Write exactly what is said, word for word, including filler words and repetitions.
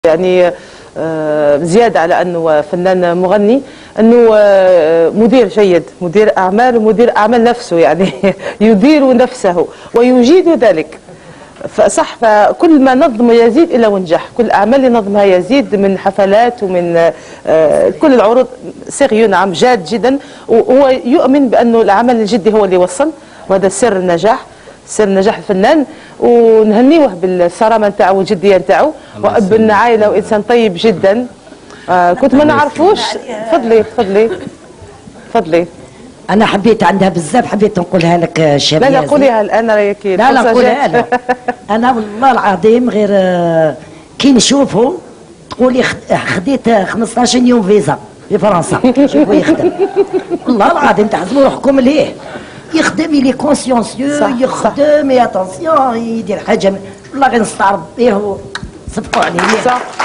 يعني زيادة على أنه فنان مغني، أنه مدير جيد، مدير أعمال ومدير أعمال نفسه، يعني يدير نفسه ويجيد ذلك. فصح، فكل ما نظم يزيد إلى ونجح، كل الأعمال اللي نظمها يزيد من حفلات ومن كل العروض سيريو، نعم جاد جدا. وهو يؤمن بأنه العمل الجدي هو اللي يوصل، وهذا سر النجاح، سر نجاح الفنان. ونهنيوه بالصرامه نتاعو والجديه نتاعو، واب العائله وانسان طيب جدا. آه كنت ما نعرفوش. تفضلي تفضلي تفضلي. انا حبيت عندها بزاف، حبيت نقولها لك شباب. لا لا قوليها الان راهي. لا لا قولها لا. انا والله العظيم غير كي نشوفه تقولي خديت خمسطاش يوم فيزا في فرنسا. شوفوا يخدم والله العظيم، تحسبوا روحكم ليه يخدم، يلي كونسيونسيو يخدم، يا اتونسيون يدير حاجه والله غير نستعرض به. صفقوا عليه. صح.